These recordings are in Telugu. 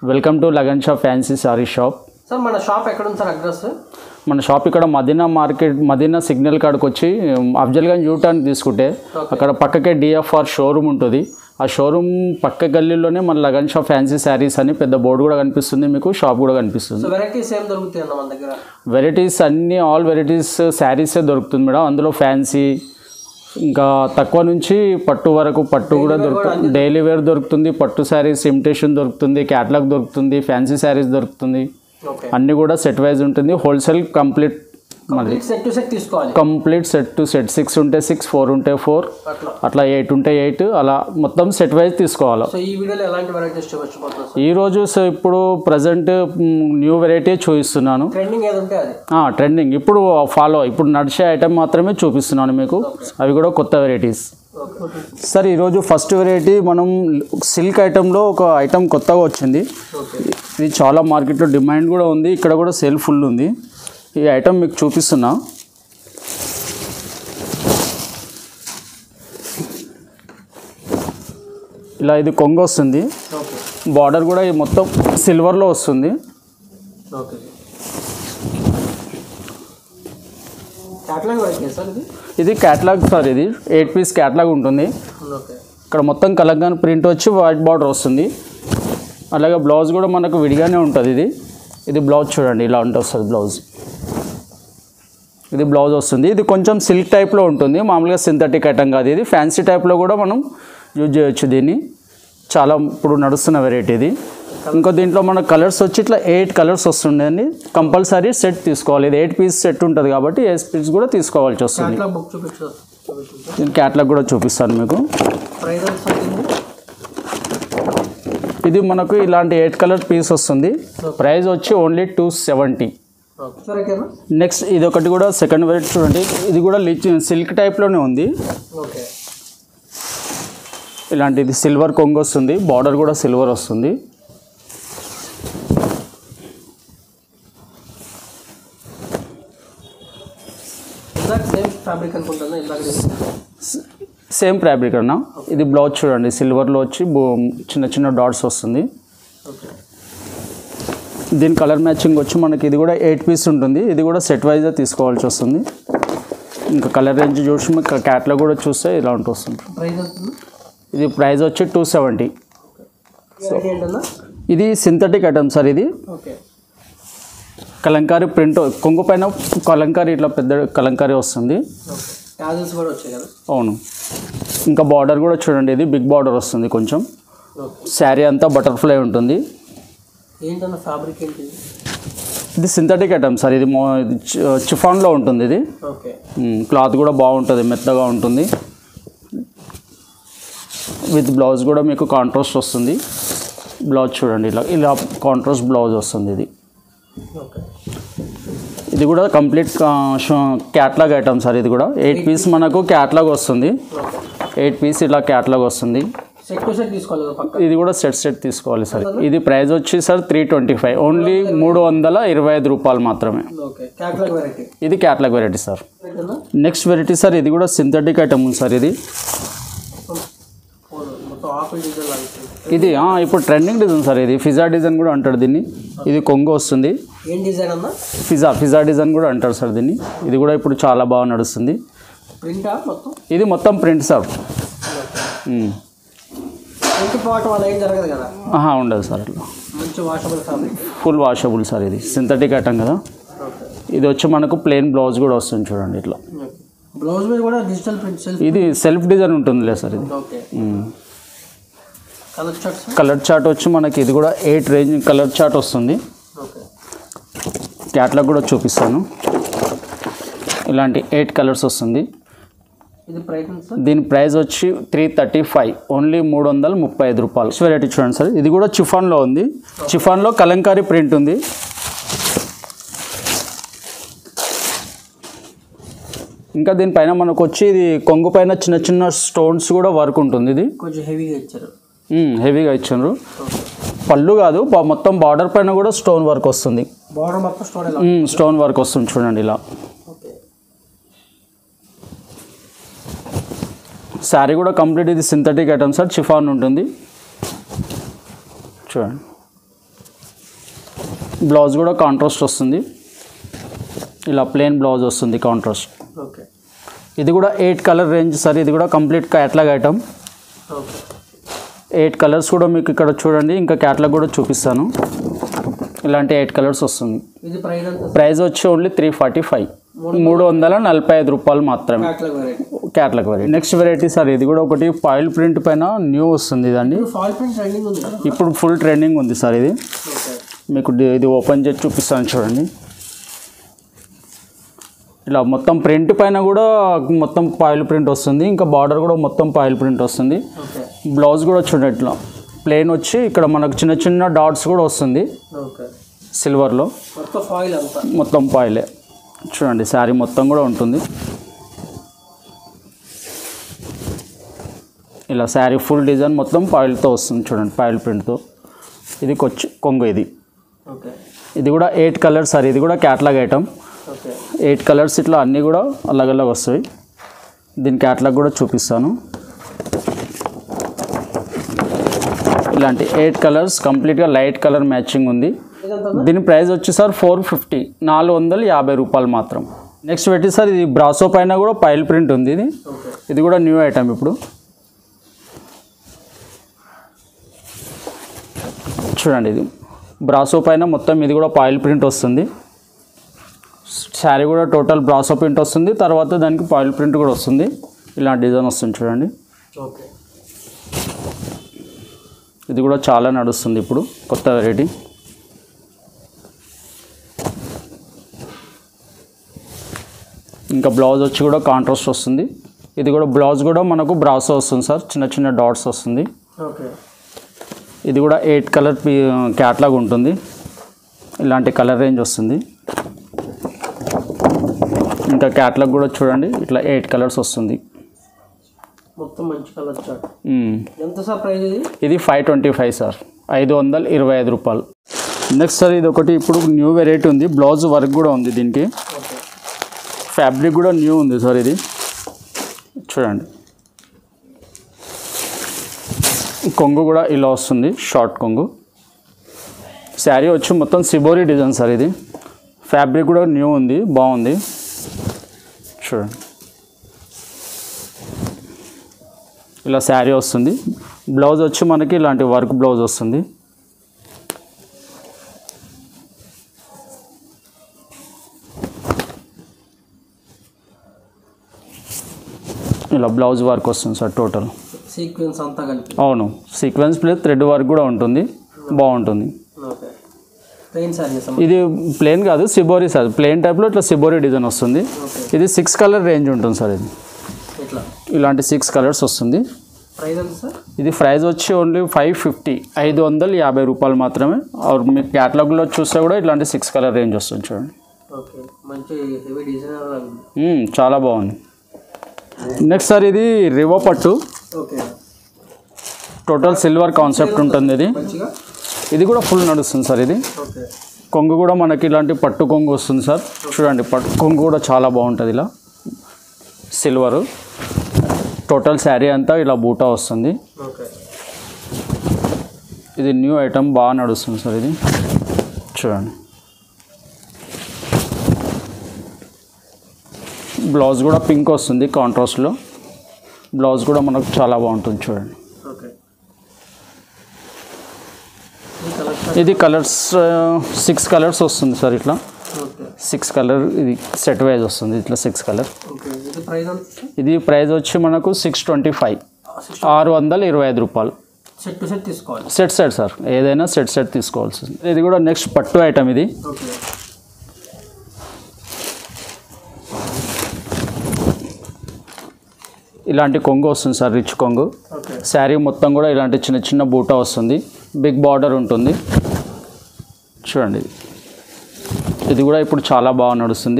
Welcome to Lagan shop fancy saree shop. Sir మన షాప్ ఎక్కడ ఉంది సార్ అడ్రస్? మన షాప్ ఇక్కడ మదీనా మార్కెట్, మదీనా సిగ్నల్ కాడికి వచ్చి అఫ్జల్గంజ్ యూటర్న్ తీసుకుంటే అక్కడ పక్కకే డిఎఫ్ఆర్ షోరూమ్ ఉంటుంది. ఆ షోరూమ్ పక్క గల్లీలోనే మన లగన్ షాప్ ఫ్యాన్సీ శారీస్ అని పెద్ద బోర్డు కూడా కనిపిస్తుంది, మీకు షాప్ కూడా కనిపిస్తుంది. వెరైటీస్ ఏం దొరుకుతాయి అన్న మన దగ్గర? వెరైటీస్ అన్ని ఆల్ వెరైటీస్ శారీసే దొరుకుతుంది మేడం. అందులో ఫ్యాన్సీ ఇంకా తక్కువ నుంచి పట్టు వరకు, పట్టు కూడా దొరుకుతుంది, డైలీ వేర్ దొరుకుతుంది, పట్టు శారీస్ ఇమిటేషన్ దొరుకుతుంది, క్యాటలాగ్ దొరుకుతుంది, ఫ్యాన్సీ శారీస్ దొరుకుతుంది. అన్నీ కూడా సెట్ వైజ్ ఉంటుంది. హోల్సేల్ కంప్లీట్ మళ్ళీ కంప్లీట్ సెట్ టు సెట్ 6 ఉంటే 6, 4 ఉంటే 4, అట్లా 8 ఉంటే 8, అలా మొత్తం సెట్ వైజ్ తీసుకోవాలి. ఈరోజు ఇప్పుడు ప్రజెంట్ న్యూ వెరైటీ చూపిస్తున్నాను. ట్రెండింగ్ ఇప్పుడు ఫాలో, ఇప్పుడు నడిచే ఐటమ్ మాత్రమే చూపిస్తున్నాను మీకు. అవి కూడా కొత్త వెరైటీస్. సార్ ఈరోజు ఫస్ట్ వెరైటీ మనం సిల్క్ ఐటెంలో ఒక ఐటమ్ కొత్తగా వచ్చింది. ఇది చాలా మార్కెట్లో డిమాండ్ కూడా ఉంది, ఇక్కడ కూడా సేల్ ఫుల్ ఉంది. ఈ ఐటమ్ మీకు చూపిస్తున్నా. ఇలా ఇది కొంగు వస్తుంది, బార్డర్ కూడా మొత్తం సిల్వర్లో వస్తుంది. ఇది క్యాటలాగ్ సార్, ఇది 8 పీస్ క్యాటలాగ్ ఉంటుంది. ఇక్కడ మొత్తం కలంకారీ ప్రింట్ వచ్చి వైట్ బార్డర్ వస్తుంది. అలాగే బ్లౌజ్ కూడా మనకు విడిగానే ఉంటుంది. ఇది బ్లౌజ్ చూడండి, ఇలా వస్తుంది బ్లౌజ్. ఇది బ్లౌజ్ వస్తుంది. ఇది కొంచెం సిల్క్ టైప్లో ఉంటుంది, మామూలుగా సింథటిక్ ఐటమ్ కాదు. ఇది ఫ్యాన్సీ టైప్లో కూడా మనం యూజ్ చేయొచ్చు దీన్ని. చాలా ఇప్పుడు నడుస్తున్న వెరైటీ ఇది. ఇంకో దీంట్లో మన కలర్స్ వచ్చి ఇట్లా 8 కలర్స్ వస్తుండేది. కంపల్సరీ సెట్ తీసుకోవాలి. ఇది 8 పీస్ సెట్ ఉంటుంది కాబట్టి 8 పీస్ కూడా తీసుకోవాల్సి వస్తుంది. నేను క్యాటలాగ్ కూడా చూపిస్తాను మీకు. ఇది మనకు ఇలాంటి 8 కలర్ పీస్ వస్తుంది. ప్రైస్ వచ్చి ఓన్లీ 270. నెక్స్ట్ ఇది ఒకటి కూడా సెకండ్ వెరైటీ చూడండి. ఇది కూడా సిల్క్ టైప్లోనే ఉంది. ఇలాంటిది సిల్వర్ కొంగు వస్తుంది, బార్డర్ కూడా సిల్వర్ వస్తుంది. సేమ్ ఫ్యాబ్రిక్ అన్న. ఇది బ్లౌజ్ చూడండి, సిల్వర్లో వచ్చి చిన్న చిన్న డాట్స్ వస్తుంది. దీని కలర్ మ్యాచింగ్ వచ్చి మనకి ఇది కూడా 8 పీస్ ఉంటుంది. ఇది కూడా సెట్ వైజ్గా తీసుకోవాల్సి వస్తుంది. ఇంకా కలర్ రేంజ్ చూసి మీకు క్యాట్లాగ్ కూడా చూస్తే ఇలా వస్తుంది. ఇది ప్రైస్ వచ్చి 270. ఇది సింథటిక్ ఐటమ్ సార్. ఇది కలంకారీ ప్రింట్, కొంగు పైన కలంకారీ, ఇట్లా పెద్ద కలంకారీ వస్తుంది. అవును. ఇంకా బార్డర్ కూడా చూడండి, ఇది బిగ్ బార్డర్ వస్తుంది కొంచెం. శారీ అంతా బటర్ఫ్లై ఉంటుంది. ఇది సింథటిక్ ఐటమ్ సార్. ఇది చిఫాన్లో ఉంటుంది. ఇది క్లాత్ కూడా బాగుంటుంది, మెత్తగా ఉంటుంది. విత్ బ్లౌజ్ కూడా మీకు కాంట్రాస్ట్ వస్తుంది. బ్లౌజ్ చూడండి, ఇలా కాంట్రాస్ట్ బ్లౌజ్ వస్తుంది. ఇది కూడా కంప్లీట్ క్యాట్లాగ్ ఐటమ్ సార్. ఇది కూడా 8 పీస్ మనకు క్యాట్లాగ్ వస్తుంది. 8 పీస్ ఇలా క్యాట్లాగ్ వస్తుంది. ఇది కూడా సెట్ తీసుకోవాలి సార్. ఇది ప్రైస్ వచ్చి సార్ 325, ఓన్లీ 325 రూపాయలు మాత్రమే. ఇది catalogue variety sir. Next variety sir, ఇది కూడా సింథటిక్ ఐటమ్ ఉంది సార్. ఇది ఇప్పుడు ట్రెండింగ్ డిజైన్ సార్. ఇది ఫిజా డిజైన్ కూడా అంటారు దీన్ని. ఇది కొంగు వస్తుంది. ఫిజా డిజైన్ కూడా అంటారు సార్ దీన్ని. ఇది కూడా ఇప్పుడు చాలా బాగా నడుస్తుంది. ఇది మొత్తం ప్రింట్ సార్. ఉండదు సార్ అట్లా. Full washable sir. ఇది సింథటిక్ ఐటమ్ కదా. ఇది వచ్చి మనకు ప్లెయిన్ బ్లౌజ్ కూడా వస్తుంది చూడండి ఇట్లా. ఇది సెల్ఫ్ డిజైన్ ఉంటుందిలే సార్. ఇది కలర్ చార్ట్ వచ్చి మనకి ఇది కూడా 8 రేంజ్ కలర్ చార్ట్ వస్తుంది. క్యాట్లాగ్ కూడా చూపిస్తాను. ఇలాంటి 8 కలర్స్ వస్తుంది. దీని ప్రైస్ వచ్చి 335, ఓన్లీ 335 రూపాయలు. వెరైటీ చూడండి సార్. ఇది కూడా చిఫాన్లో ఉంది. చిఫాన్లో కలంకారీ ప్రింట్ ఉంది. ఇంకా దీనిపైన మనకు వచ్చి ఇది కొంగు పైన చిన్న చిన్న స్టోన్స్ కూడా వర్క్ ఉంటుంది. ఇది కొంచెం హెవీగా ఇచ్చారు. పళ్ళు కాదు, మొత్తం బార్డర్ పైన కూడా స్టోన్ వర్క్ వస్తుంది. స్టోన్ వర్క్ వస్తుంది చూడండి ఇలా. శారీ కూడా కంప్లీట్ ఇది సింథటిక్ ఐటమ్ సార్. చిఫాన్ ఉంటుంది చూడండి. బ్లౌజ్ కూడా కాంట్రాస్ట్ వస్తుంది, ఇలా ప్లెయిన్ బ్లౌజ్ వస్తుంది కాంట్రాస్ట్. ఓకే. ఇది కూడా 8 కలర్ రేంజ్ సార్. ఇది కూడా complete catalogue item. Okay. 8 colours కూడా మీకు ఇక్కడ చూడండి, ఇంకా క్యాట్లాగ్ కూడా చూపిస్తాను. ఇలాంటి 8 కలర్స్ వస్తుంది. ఇది ప్రైస్ ఎంత? ప్రైస్ వచ్చి ఓన్లీ 345, 345 రూపాయలు మాత్రమే catalogue variety. Catalogue variety. Next variety sir, ఇది కూడా ఒకటి ఫాయిల్ ప్రింట్ పైన న్యూ వస్తుంది. ఇదండి ఫాయిల్ ప్రింట్ ట్రెండింగ్ ఉంది కదా? ఇప్పుడు ఫుల్ ట్రెండింగ్ ఉంది సార్ ఇది. ఓకే. మీకు ఇది ఓపెన్ చేసి చూపిస్తాను చూడండి. ఇలా మొత్తం ప్రింట్ పైన కూడా మొత్తం ఫాయిల్ ప్రింట్ వస్తుంది, ఇంకా బార్డర్ కూడా మొత్తం ఫాయిల్ ప్రింట్ వస్తుంది. ఓకే. బ్లౌజ్ కూడా చూడండి ఇట్లా ప్లెయిన్ వచ్చి ఇక్కడ మనకు చిన్న చిన్న డాట్స్ కూడా వస్తుంది ఓకే. సిల్వర్లో. మొత్తం ఫాయిల్ అంతా మొత్తం ఫాయిలే చూడండి. శారీ మొత్తం కూడా ఉంటుంది ఇలా. శారీ ఫుల్ డిజైన్ మొత్తం ఫాయిల్తో వస్తుంది చూడండి, ఫాయిల్ ప్రింట్తో. ఇది కొంగు. ఇది ఓకే. ఇది కూడా 8 కలర్స్ సార్. ఇది కూడా క్యాట్లాగ్ ఐటమ్. ఓకే. 8 కలర్స్ ఇట్లా అన్నీ కూడా అలగ్ వస్తాయి. దీని క్యాట్లాగ్ కూడా చూపిస్తాను. ఇలాంటి 8 కలర్స్ కంప్లీట్గా లైట్ కలర్ మ్యాచింగ్ ఉంది. దీని ప్రైస్ వచ్చి సార్ 450, 450 రూపాయలు మాత్రం. నెక్స్ట్ పెట్టి సార్, ఇది బ్రాసో పైన కూడా ఫాయిల్ ప్రింట్ ఉంది. ఇది కూడా న్యూ ఐటమ్ ఇప్పుడు. చూడండి, ఇది బ్రాసో పైన మొత్తం ఇది కూడా ఫాయిల్ ప్రింట్ వస్తుంది. శారీ కూడా టోటల్ బ్రాసో ప్రింట్ వస్తుంది, తర్వాత దానికి ఫాయిల్ ప్రింట్ కూడా వస్తుంది. ఇలాంటి డిజైన్ వస్తుంది చూడండి. ఓకే. ఇది కూడా చాలా నడుస్తుంది ఇప్పుడు, కొత్త వెరైటీ. ఇంకా బ్లౌజ్ వచ్చి కూడా కాంట్రాస్ట్ వస్తుంది. ఇది కూడా బ్లౌజ్ కూడా మనకు బ్రాసో వస్తుంది సార్, చిన్న చిన్న డాట్స్ వస్తుంది. ఓకే. ఇది కూడా 8 కలర్ క్యాట్లాగ్ ఉంటుంది. ఇలాంటి కలర్ రేంజ్ వస్తుంది. ఇంకా క్యాట్లాగ్ కూడా చూడండి, ఇట్లా 8 కలర్స్ వస్తుంది. మొత్తం మంచి కలర్ చార్ట్. ఎంత సార్ ప్రైస్ ఇది? ఇది 525 సార్, 525 రూపాయలు. నెక్స్ట్ సార్, ఇది ఒకటి ఇప్పుడు న్యూ వెరైటీ ఉంది. బ్లౌజ్ వర్క్ కూడా ఉంది దీనికి. ఓకే. ఫ్యాబ్రిక్ కూడా న్యూ ఉంది సార్. ఇది చూడండి, కొంగు కూడా ఇలా వస్తుంది, షార్ట్ కొంగు. శారీ వచ్చి మొత్తం సిబోరీ డిజైన్ సార్. ఇది ఫ్యాబ్రిక్ కూడా న్యూ ఉంది, బాగుంది చూడండి. ఇలా శారీ వస్తుంది. బ్లౌజ్ వచ్చి మనకి ఇలాంటి వర్క్ బ్లౌజ్ వస్తుంది. ఇలా బ్లౌజ్ వర్క్ వస్తుంది సార్ టోటల్. సీక్వెన్స్ అంతా కలిపి. అవును, సీక్వెన్స్ ప్లస్ థ్రెడ్ వర్క్ కూడా ఉంటుంది, బాగుంటుంది. ఓకే. ప్లెయిన్ సారీ. ఇది ప్లెయిన్ కాదు, సిబోరీ సార్. ప్లెయిన్ టైప్లో ఇట్లా సిబోరీ డిజైన్ వస్తుంది. ఇది 6 కలర్ రేంజ్ ఉంటుంది సార్. ఇది ఇట్లా ఇలాంటి 6 కలర్స్ వస్తుంది. ప్రైస్ ఎంత సార్? ఇది ప్రైస్ వచ్చి ఓన్లీ 550, 550 రూపాయలు మాత్రమే. మీకు క్యాటలాగ్లో చూస్తే కూడా ఇలాంటి 6 కలర్ రేంజ్ వస్తుంది చూడండి. ఓకే. మంచి హెవీ డిజైన్. చాలా బాగుంది. నెక్స్ట్ సార్, ఇది రివో పట్టు. ఓకే. టోటల్ సిల్వర్ కాన్సెప్ట్ ఉంటుంది. ఇది మంచిగా ఇది కూడా ఫుల్ నడుస్తుంది సార్. ఇది ఓకే. కొంగు కూడా మనకి ఇలాంటి పట్టు కొంగు వస్తుంది సార్. చూడండి, పట్టు కొంగు కూడా చాలా బాగుంటుంది. ఇలా సిల్వరు టోటల్ శారీ అంతా ఇలా బూటా వస్తుంది. ఓకే. ఇది న్యూ ఐటమ్, బాగా నడుస్తుంది సార్. ఇది చూడండి. బ్లౌజ్ కూడా పింక్ వస్తుంది కాంట్రాస్ట్లో. బ్లౌజ్ కూడా మనకు చాలా బాగుంటుంది చూడండి. ఓకే. ఇది కలర్స్ 6 కలర్స్ వస్తుంది సార్. ఇట్లా ఓకే. 6 కలర్ ఇది సెట్ వైజ్ వస్తుంది. ఇట్లా 6 కలర్. ఓకే. ఇది ప్రైస్ ఎంత? ఇది ప్రైస్ వచ్చి మనకు 625, 625 రూపాయలు. సెట్ టు సెట్ తీసుకోవాలి. సెట్ సార్, ఏదైనా సెట్ తీసుకోవాల్సి. ఇది కూడా నెక్స్ట్ పట్టు ఐటమ్. ఇది ఓకే. ఇలాంటి కొంగు వస్తుంది సార్, రిచ్ కొంగు. ఓకే. శారీ మొత్తం కూడా ఇలాంటి చిన్న చిన్న బూటా వస్తుంది, బిగ్ బార్డర్ ఉంటుంది చూడండి. ఇది కూడా ఇప్పుడు చాలా బాగా నడుస్తుంది.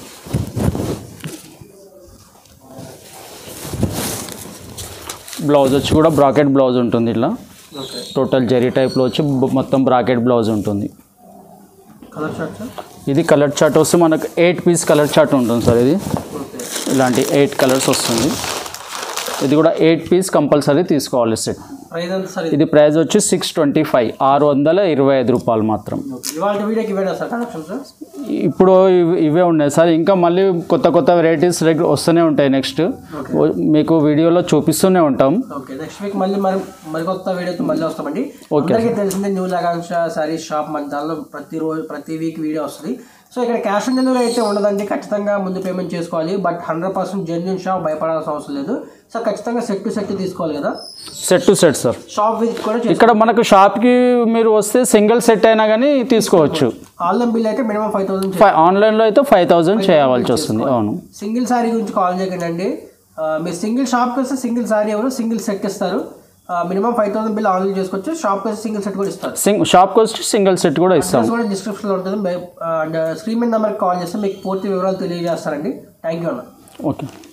బ్లౌజ్ వచ్చి కూడా బ్రాకెట్ బ్లౌజ్ ఉంటుంది. ఇట్లా ఓకే. టోటల్ జెరీ టైప్లో వచ్చి మొత్తం బ్రాకెట్ బ్లౌజ్ ఉంటుంది. Colour chart sir? ఇది కలర్ చార్ట్ వస్తే మనకు 8 పీస్ కలర్ చార్ట్ ఉంటుంది సార్. ఇది ఓకే. ఇలాంటి 8 కలర్స్ వస్తుంది. ఇది కూడా 8 పీస్ కంపల్సరీ తీసుకోవాలి సెట్. ప్రైస్ ఎంత సార్ ఇది ప్రైస్ వచ్చి 625, 625 రూపాయలు మాత్రం. ఇవాళ వీడియోకి ఇవేనా సార్ కలెక్షన్స్? ఇప్పుడు ఇవే ఉన్నాయి సార్, ఇంకా మళ్ళీ కొత్త కొత్త వెరైటీస్ వస్తూనే ఉంటాయి. నెక్స్ట్ మీకు వీడియోలో చూపిస్తూనే ఉంటాం. ఓకే, నెక్స్ట్ వీక్ మళ్ళీ మరికొత్త వీడియోతో మళ్ళీ వస్తామండి. అందరికీ తెలిసిందే న్యూ ఆకాంక్ష శారీస్ షాప్ మన దానిలో ప్రతి వీక్ వీడియో వస్తుంది. సో ఇక్కడ క్యాష్ ఆన్ డెలివరీ అయితే ఉండదండి, ఖచ్చితంగా ముందు పేమెంట్ చేసుకోవాలి. బట్ 100% జెన్యూన్ షాప్, భయపడాల్సిన అవసరం లేదు. సో ఖచ్చితంగా సెట్ టు సెట్ తీసుకోవాలి కదా, set to set sir. Shop visit కూడా ఇక్కడ మనకు షాప్కి మీరు వస్తే సింగిల్ సెట్ అయినా కానీ తీసుకోవచ్చు. ఆన్లైన్ బిల్ అయితే మినిమం 5000, ఆన్లైన్లో అయితే 5000 చేయవలసి వస్తుంది. అవును, సింగిల్ శారీ గురించి కాల్ చేయకండి అండి. మీరు సింగిల్ షాప్కి వస్తే సింగిల్ శారీ ఎవరు సింగిల్ సెట్ ఇస్తారు. మినిమం 5000 బిల్ ఆన్లైన్ చేసుకోవచ్చు. షాప్కి వస్తే సింగిల్ సెట్ కూడా ఇస్తారు. షాప్కి వచ్చి సింగిల్ సెట్ కూడా ఇస్తాం. కూడా డిస్క్రిప్షన్లో ఉంటుంది. అండ్ స్క్రీన్ మీద నెంబర్కి కాల్ చేస్తే మీకు పూర్తి వివరాలు తెలియజేస్తారండి. థ్యాంక్ యూ అన్న. ఓకే.